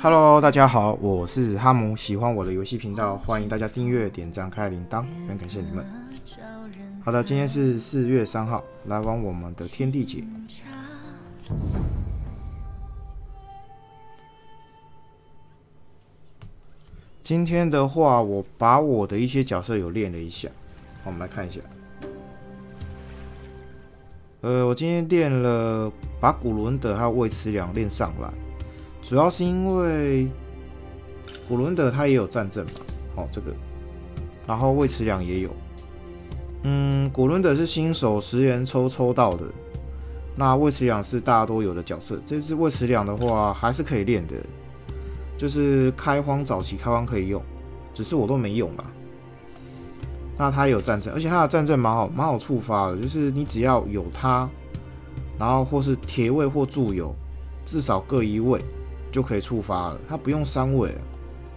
Hello，大家好，我是哈姆，喜欢我的游戏频道，欢迎大家订阅、点赞、开铃铛，很感谢你们。好的，今天是4月3号，来玩我们的天地解。今天的话，我把我的一些角色有练了一下，好，我们来看一下。我今天练了把古伦德还有魏慈良练上来，主要是因为古伦德他也有战阵嘛，哦这个，然后魏慈良也有，古伦德是新手10元抽到的，那魏慈良是大家都有的角色，这次魏慈良的话还是可以练的，就是开荒早期开荒可以用，只是我都没用啦。那他也有战阵，而且他的战阵蛮好触发的，就是你只要有他，然后或是铁卫或助友，至少各1位就可以触发了，他不用3位了，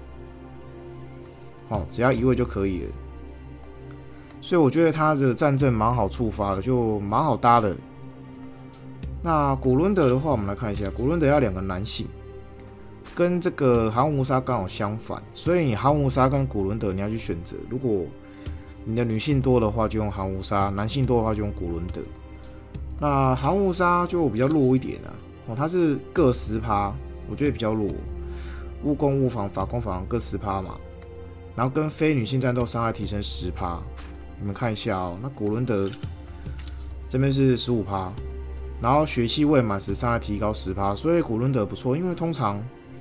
哦，只要1位就可以了。所以我觉得他的战阵蛮好触发的，就蛮好搭的。那古伦德的话，我们来看一下，古伦德要2个男性，跟这个航无沙刚好相反，所以你航无沙跟古伦德你要去选择，如果你的女性多的话就用航无沙，男性多的话就用古伦德。那航无沙就比较弱一点啊，哦，它是各10%，我觉得比较弱，物攻物防法攻法防各10%嘛，然后跟非女性战斗伤害提升10%，你们看一下哦。那古伦德这边是15%，然后血气未满时伤害提高10%，所以古伦德不错，因为通常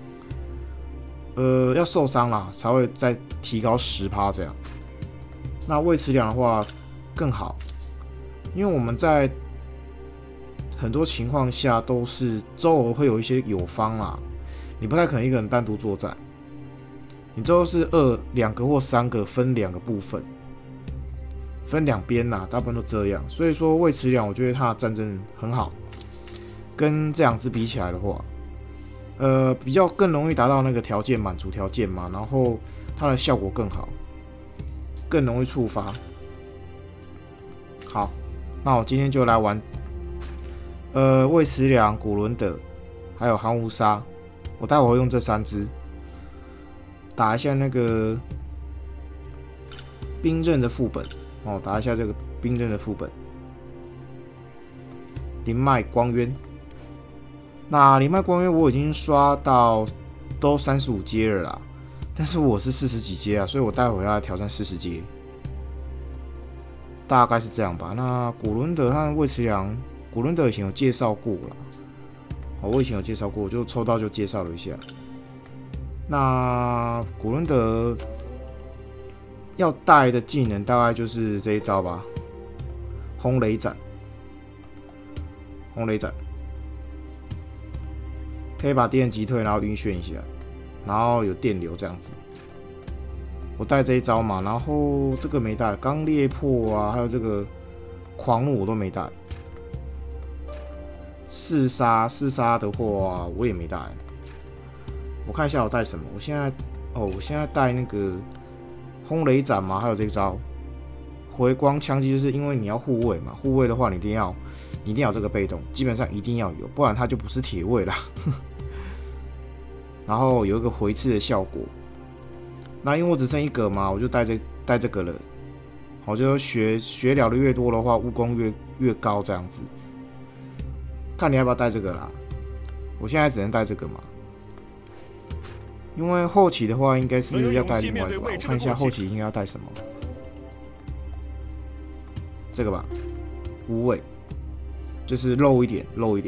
要受伤啦才会再提高10%这样。那魏慈良的话更好，因为我们在很多情况下都是周围会有一些友方啦，你不太可能一个人单独作战，你最后是2个或3个分2个部分，分2边啦，大部分都这样。所以说魏慈良我觉得他的战争很好，跟这2只比起来的话，比较更容易达到那个条件满足条件嘛，然后它的效果更好。更容易触发。好，那我今天就来玩，魏慈良、古伦德，还有航无沙。我待会会用这3只打一下那个兵刃的副本哦，打一下这个兵刃的副本。灵脉光渊，那灵脉光渊我已经刷到都35阶了啦。但是我是40几阶啊，所以我待会要来挑战40阶，大概是这样吧。那古伦德和魏慈良，古伦德以前有介绍过啦，好，我以前有介绍过，我就抽到就介绍了一下。那古伦德要带的技能大概就是这一招吧，轰雷斩，轰雷斩，可以把敌人击退，然后晕眩一下。然后有电流这样子，我带这一招嘛，然后这个没带，刚裂破啊，还有这个狂怒我都没带。四杀的话我也没带。我看一下我带什么，我现在带那个轰雷斩嘛，还有这一招回光枪击，就是因为你要护卫嘛，护卫的话你一定要有这个被动，基本上一定要有，不然它就不是铁卫啦。然后有一个回刺的效果，那因为我只剩1个嘛，我就带这个了。好，就血疗的越多的话，物攻越高这样子。看你要不要带这个啦。我现在只能带这个嘛，因为后期的话应该是要带另外一个吧。我看一下后期应该要带什么，这个吧，无畏，就是肉一点。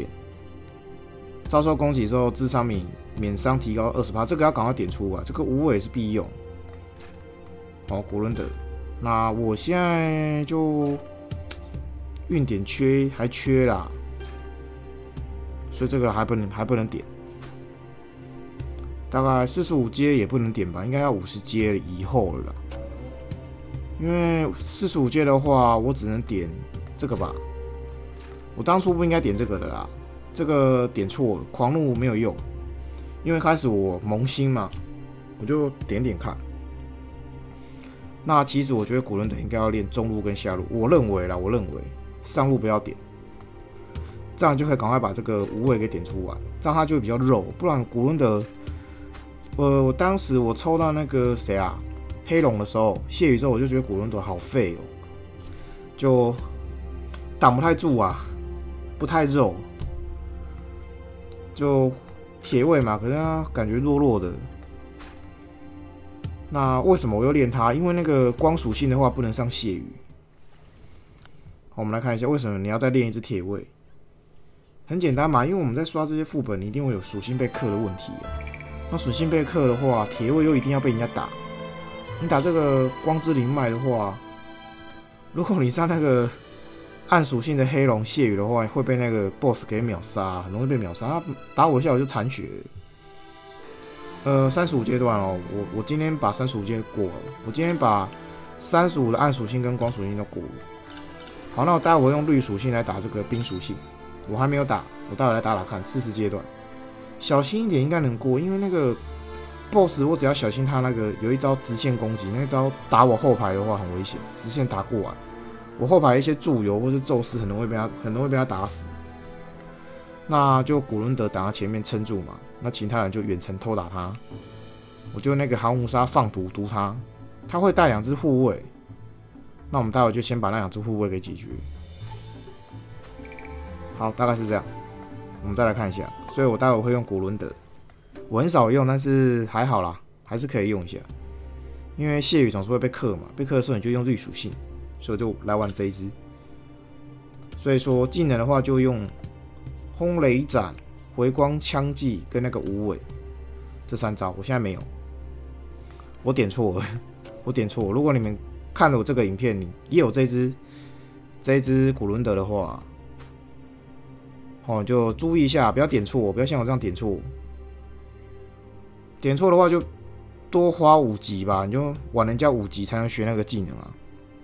遭受攻击之后，智商免伤提高20%，这个要赶快点出来，这个无尾是必用。哦，古伦德，那我现在就运点还缺啦，所以这个还不能点，大概45阶也不能点吧，应该要50阶以后了啦。因为45阶的话，我只能点这个吧，我当初不应该点这个的啦，这个点错了，狂怒没有用。因为开始我萌新嘛，我就点看。那其实我觉得古伦德应该要练中路跟下路，我认为上路不要点，这样就可以赶快把这个无尾给点出来，这样他就会比较肉。不然古伦德我当时我抽到那个谁啊，黑龙的时候，谢宇之后我就觉得古伦德好废哦，就挡不太住啊，不太肉，就铁卫嘛，可是他感觉弱弱的。那为什么我又练它？因为那个光属性的话不能上谢宇。好，我们来看一下为什么你要再练一只铁卫。很简单嘛，因为我们在刷这些副本，你一定会有属性被克的问题啊。那属性被克的话，铁卫又一定要被人家打。你打这个光之灵脉的话，如果你上那个暗属性的黑龙谢宇的话，会被那个 BOSS 给秒杀，很容易被秒杀。他打我一下我就残血。35阶段哦，我今天把35阶过了，我今天把35的暗属性跟光属性都过了。好，那我待会我用绿属性来打这个冰属性。我还没有打，我待会来打打看40阶段，小心一点应该能过，因为那个 BOSS 我只要小心他那个有一招直线攻击，那一招打我后排的话很危险，直线打过来，我后排一些柱游或是宙斯很容易被他打死。那就古伦德挡在前面撑住嘛，那其他人就远程偷打他，我就那个航母杀放毒毒他，他会带2只护卫，那我们待会就先把那2只护卫给解决。好，大概是这样。我们再来看一下，所以我待会会用古伦德，我很少用，但是还好啦，还是可以用一下。因为谢宇总是会被克嘛，被克的时候你就用绿属性，所以我就来玩这一支。所以说技能的话就用轰雷斩、回光枪技跟那个无尾这3招，我现在没有，我点错了，我点错了。如果你们看了我这个影片，你也有这一支古伦德的话。哦，就注意一下，不要点错，不要像我这样点错。点错的话就多花5级吧，你就玩人家5级才能学那个技能啊。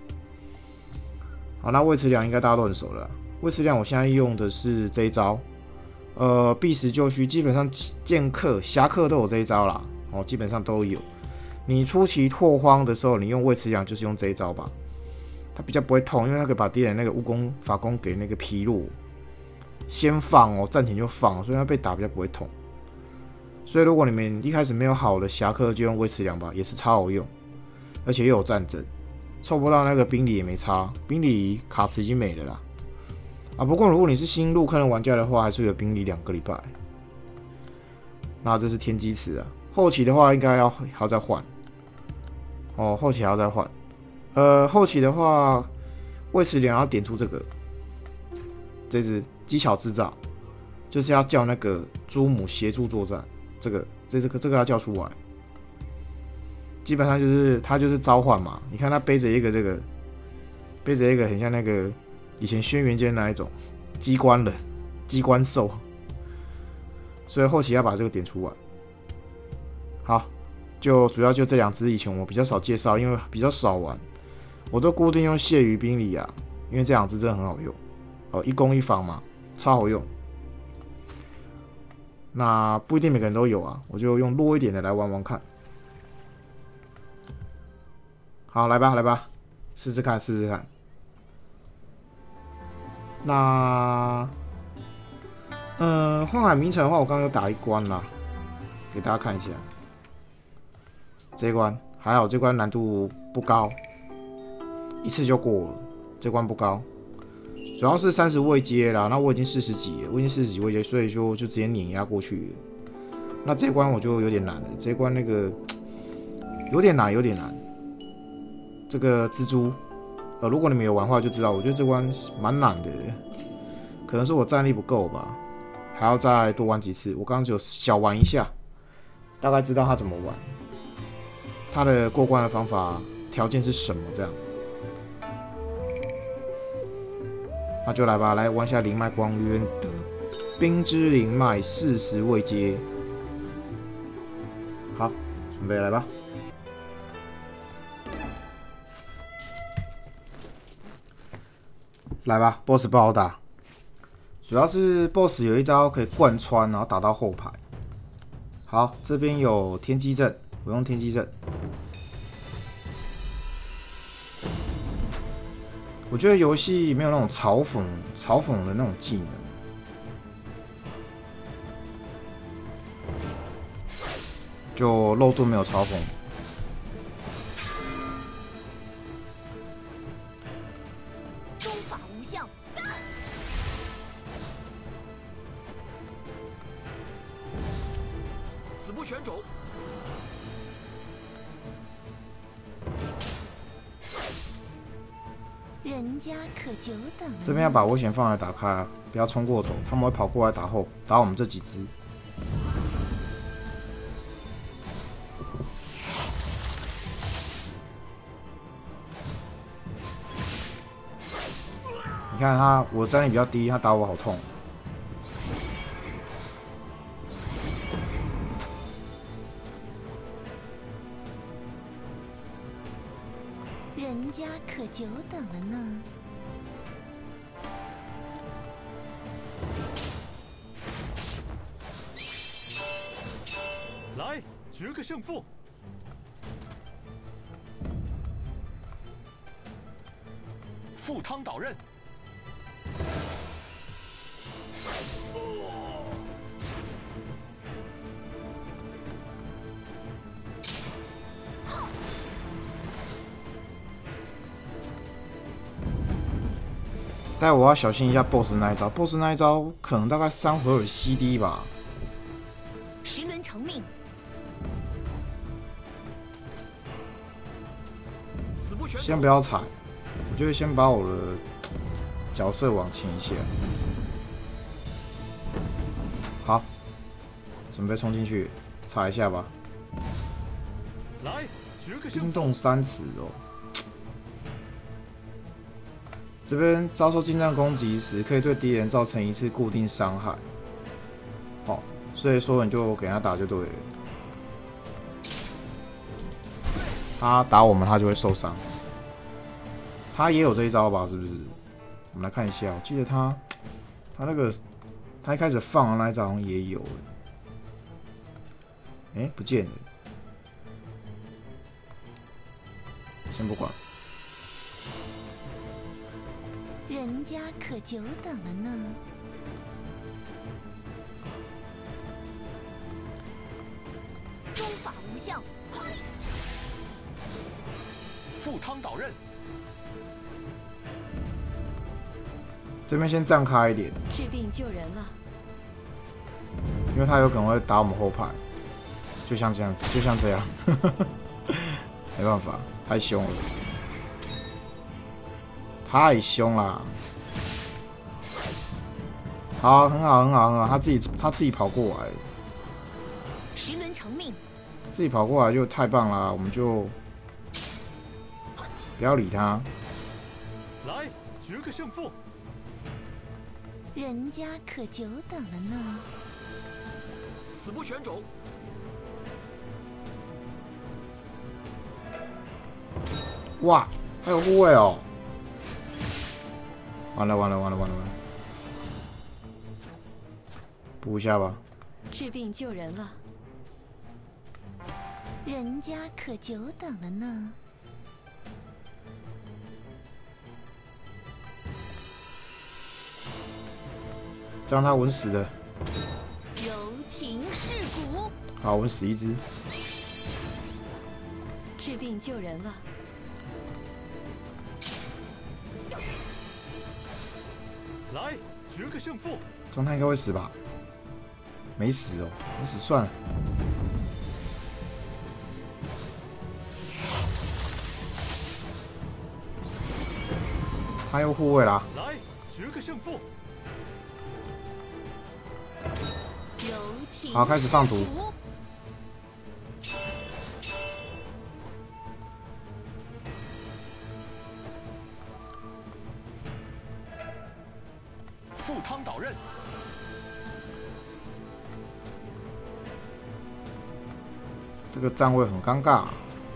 好，那尉迟良应该大家都很熟了啦。尉迟良我现在用的是这一招，避实就虚，基本上剑客、侠客都有这一招啦。哦，基本上都有。你初期拓荒的时候，你用尉迟良就是用这一招吧，它比较不会痛，因为它可以把敌人那个蜈蚣法弓给那个劈落。先放哦，暂停就放，所以它被打比较不会痛。所以如果你们一开始没有好的侠客，就用尉迟良吧，也是超好用，而且又有战争，凑不到那个冰里也没差，冰里卡池已经没了啦。啊，不过如果你是新入坑的玩家的话，还是有冰里2个礼拜。那这是天机池啊，后期的话应该还要再换。哦，后期还要再换。后期的话，尉迟良要点出这只技巧制造，就是要叫那个朱母协助作战，这个要叫出来。基本上就是他就是召唤嘛，你看他背着一个很像那个以前轩辕剑那一种机关人、机关兽，所以后期要把这个点出来。好，就主要就这2只，以前我比较少介绍，因为比较少玩，我都固定用谢宇冰里啊，因为这2只真的很好用。哦，1攻1防嘛，超好用。那不一定每个人都有啊，我就用弱一点的来玩玩看。好，来吧，试试看。那，幻海名城的话，我刚刚有打一关啦，给大家看一下。这一关还好，这关难度不高，一次就过了，这关不高。主要是30位阶啦，那我已经40几了，我已经40几位阶，所以就直接碾压过去了。那这一关我就有点难了，这一关那个有点难。这个蜘蛛，如果你们有玩的话就知道，我觉得这关蛮难的，可能是我战力不够吧，还要再多玩几次。我刚刚只有小玩一下，大概知道它怎么玩，它的过关的方法条件是什么这样。那就来吧，来玩一下灵脉光渊的冰之灵脉40位阶。好，准备来吧。来吧 ，BOSS 不好打，主要是 BOSS 有一招可以贯穿，然后打到后排。好，这边有天机阵，我用天机阵。我觉得游戏没有那种嘲讽的那种技能。 就肉盾没有嘲讽。 中法无相， 死不全种。 人家可久等了。 这边要把危险范围打开啊，不要冲过头，他们会跑过来打我们这几只。你看他，我战力比较低，他打我好痛。 人家可久等了呢。 来，决个胜负。赴汤蹈刃。 但我要小心一下 BOSS 那一招，BOSS 那一招可能大概3回合 CD 吧。 十轮成命， 死不全种。 先不要踩，我就会先把我的角色往前一下。好，准备冲进去，踩一下吧。 来，决个胜负。 冰冻3尺哦。这边遭受近战攻击时，可以对敌人造成1次固定伤害。好，所以说你就给他打就对了。他打我们，他就会受伤。他也有这一招吧？是不是？我们来看一下，我记得他那个他一开始放的那一招好像也有。哎，不见了。先不管。 人家可久等了呢。中法无相， 赴汤蹈刃。 这边先站开一点， 治病救人了。 因为他有可能会打我们后排，就像这样子，就像这样，没办法，太凶了，太凶了。好，很好，很好，很好，他自己跑过来， 十轮成命， 自己跑过来就太棒了，我们就不要理他。 来，决个胜负。 人家可久等了呢。 死不全种。 哇，还有护卫哦！完了完了完了完了完了！补一下吧。 治病救人了。人家可久等了呢。 这样他稳死的。 柔情世故。 好，稳死一只。 治病救人了。 来，决个胜负。 这样他应该会死吧？没死哦，没死算了。他又护卫啦。 来，决个胜负。 好，开始放毒。 赴汤蹈刃。 这个站位很尴尬。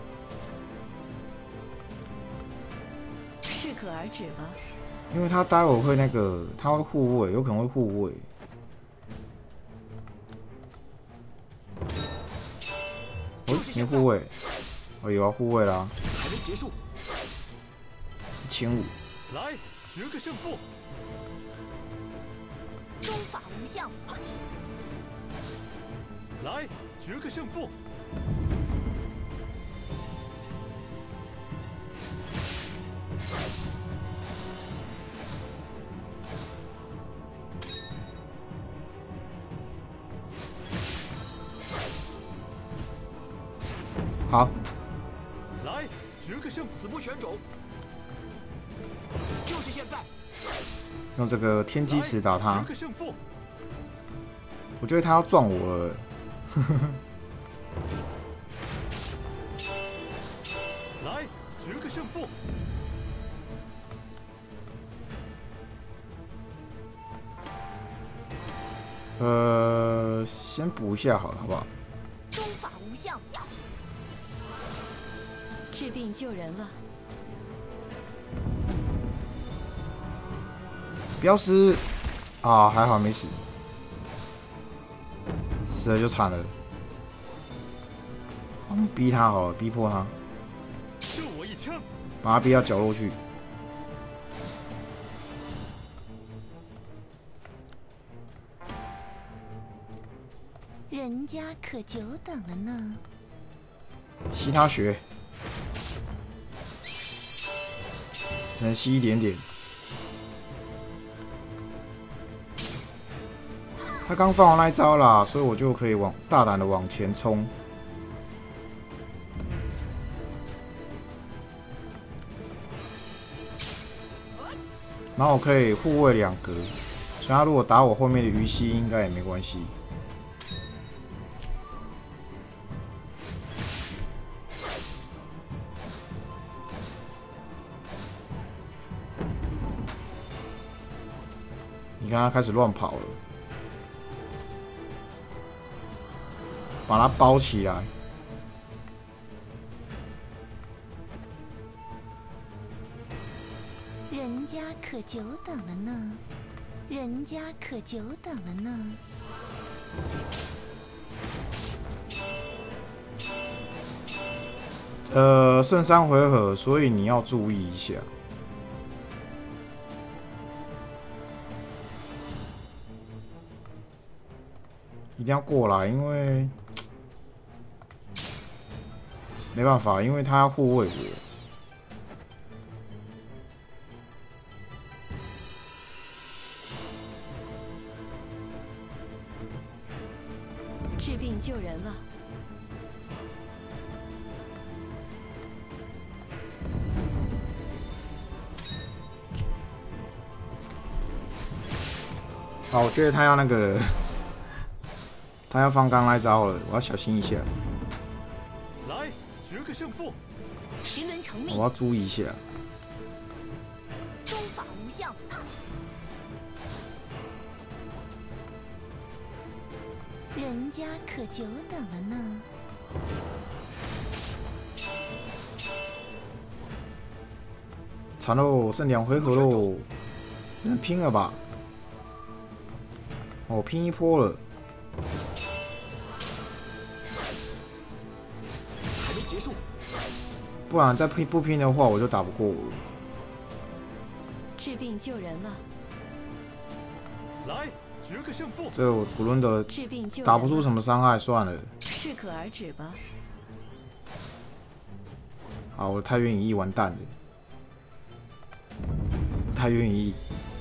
适可而止吧。 因为他待会会那个，他会护卫，有可能会护卫。哦，没护卫。哦，有啊，护卫啦。 还没结束。 1500。 来，决个胜负。 中法无相。 来，决个胜负。 好， 来，决个胜负，死不选种，就是现在。 用这个天机石打他决。个胜负， 我觉得他要撞我了。 来，决个胜负。 先补一下好了，好不好？ 中法无相， 制定救人了。 不要死啊！还好没死，死了就惨了。我们逼他好了，逼迫他， 射我一枪。 把他逼到角落去。 人家可久等了呢。 吸他血，只能吸一点点。他刚放完那一招啦，所以我就可以大胆的往前冲。然后我可以护卫2格，所以他如果打我后面的鱼溪，应该也没关系。你看他开始乱跑了，把他包起来。 人家可久等了呢，人家可久等了呢。 剩3回合，所以你要注意一下。一定要过来，因为没办法，因为他要护卫我。 制定救人了。 好，我觉得他要那个了，他要放刚那一招了，我要小心一下。 来，决个胜负。 十轮成命我，要注意一下。 中法无相。人家可久等了呢。 惨喽，剩2回合喽，只能拼了吧？哦，拼一波了。 还没结束。 不然再不拼的话，我就打不过我了。 制定救人了。 来，决个胜负。 这我古伦德制定救人了。 打不出什么伤害，算了。 适可而止吧。 好，我太原一完蛋了。太原一，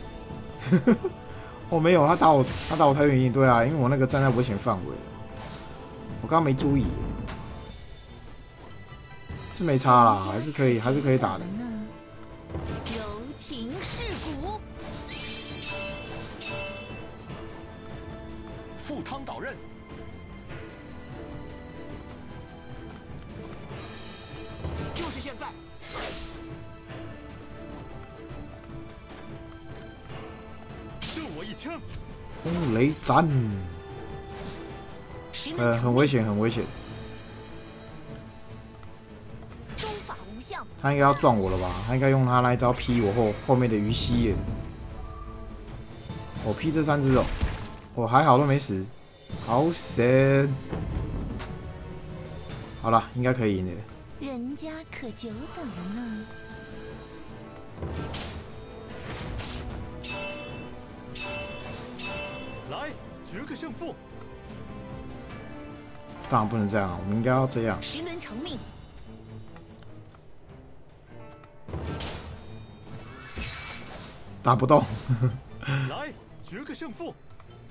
哦没有，他打我太原一，对啊，因为我那个站在危险范围，我刚刚没注意，是没差啦，还是可以打的。 柔情世故， 赴汤蹈刃。就是现在。射我一枪。 风雷斩，很危险，很危险。 中法无相。 他应该要撞我了吧？他应该用他那一招劈我后面的鱼溪耶。我劈这3只哦，我还好都没死，好神。好了，应该可以赢的。 人家可久等了呢。 来，决个胜负。 当然不能这样，我们应该要这样。 十轮成命， 打不动。 来决个胜负。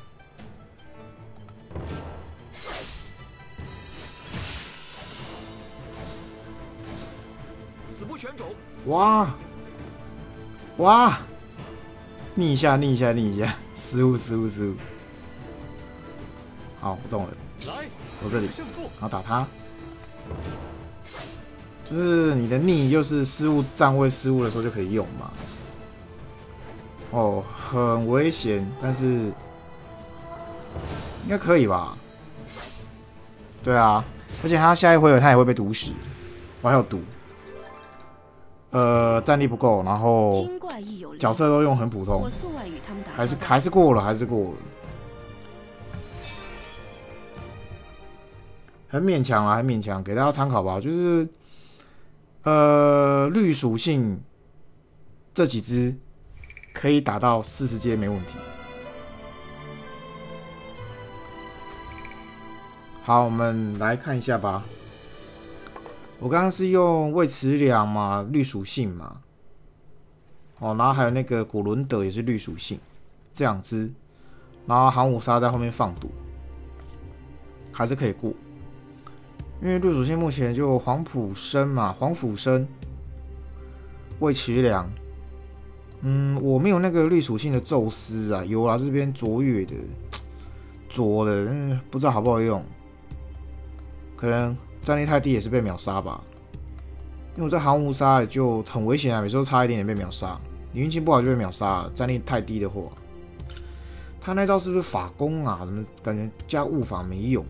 死不选种。 哇哇！逆一下，逆一下，逆一下，失误，失误，失误。好，不动了， 来， 走这里， 胜负。 然后打他。就是你的逆，就是失误站位失误的时候就可以用嘛。哦，很危险，但是应该可以吧？对啊，而且他下一回合他也会被毒死，我还有毒。战力不够，然后精怪亦有灵角色都用很普通我，素外与他们打交道， 还是过了，还是过了，很勉强啊，很勉强，给大家参考吧。就是绿属性这几只可以打到40阶没问题。好，我们来看一下吧。我刚刚是用魏慈良嘛，绿属性嘛，哦，然后还有那个古伦德也是绿属性，这两只，然后航武沙在后面放毒，还是可以过。因为绿属性目前就黄埔生嘛，黄甫生、魏慈良，我没有那个绿属性的宙斯啊，有啦，这边卓越的，卓的，不知道好不好用，可能。战力太低也是被秒杀吧，因为我在航无杀就很危险啊，每次都差一点点被秒杀。你运气不好就被秒杀了，战力太低的话，他那招是不是法攻啊？怎么感觉加物法没用？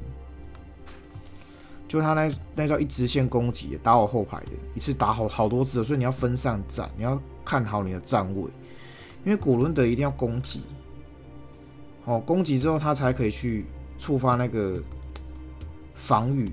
就他那招一直线攻击，打我后排的，一次打好多次，所以你要分散站，你要看好你的站位，因为古伦德一定要攻击，哦，攻击之后他才可以去触发那个防御。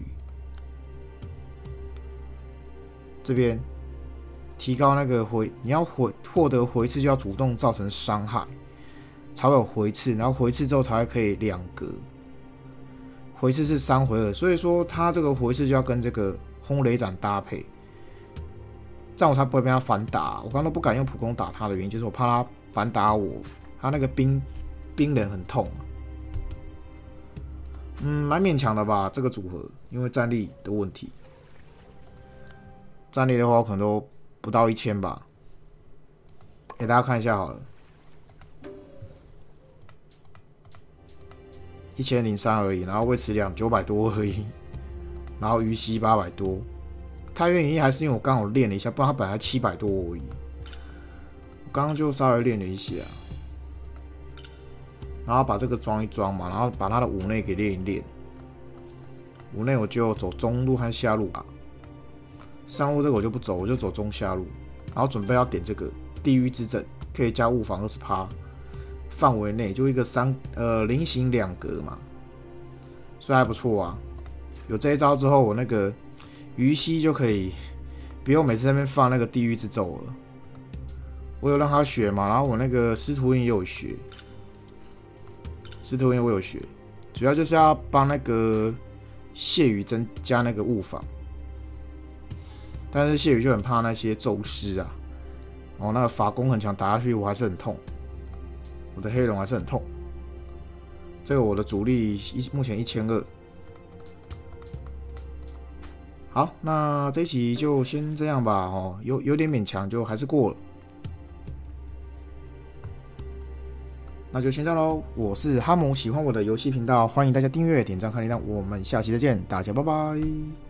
这边提高那个你要获得回刺就要主动造成伤害，才会有回刺，然后回刺之后才会可以2格，回刺是3回合，所以说他这个回刺就要跟这个轰雷斩搭配，这样我才不会被他反打。我刚刚都不敢用普攻打他的原因，就是我怕他反打我，他那个冰人很痛，蛮勉强的吧这个组合，因为战力的问题。战力的话，我可能都不到1000吧，给大家看一下好了，1003而已，然后魏慈良900多而已，然后于西800多，太原影还是因为我刚好练了一下，不然他本来700多而已，我刚刚就稍微练了一下，然后把这个装一装嘛，然后把他的五内给练一练，五内我就走中路和下路吧。上路这个我就不走，我就走中下路，然后准备要点这个地狱之阵，可以加物防20%，范围内就一个菱形2格嘛，所以还不错啊。有这一招之后，我那个于西就可以不用每次在那边放那个地狱之咒了。我有让他学嘛，然后我那个师徒印也有学，师徒印我有学，主要就是要帮那个谢宇增加那个物防。但是谢宇就很怕那些宙斯啊，哦，那个法攻很强，打下去我还是很痛，我的黑龙还是很痛。这个我的主力目前1200。好，那这一期就先这样吧，哦，有点勉强，就还是过了。那就先这样喽，我是哈蒙，喜欢我的游戏频道，欢迎大家订阅、点赞、开铃铛，我们下期再见，大家拜拜。